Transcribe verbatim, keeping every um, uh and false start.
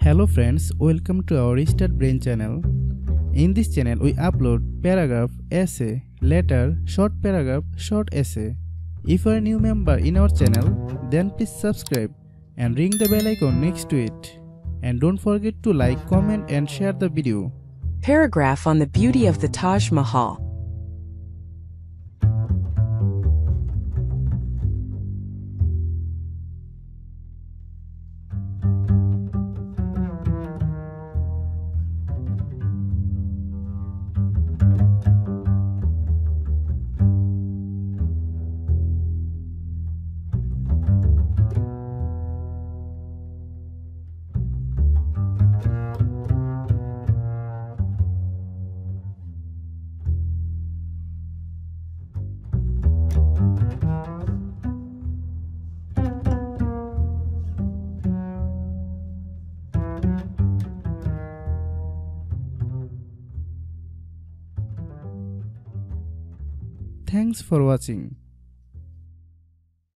Hello friends, welcome to our Restart Brain channel. In this channel we upload paragraph, essay, letter, short paragraph, short essay. If you are a new member in our channel, then please subscribe and ring the bell icon next to it. And don't forget to like, comment and share the video. Paragraph on the beauty of the Taj Mahal. Thanks for watching.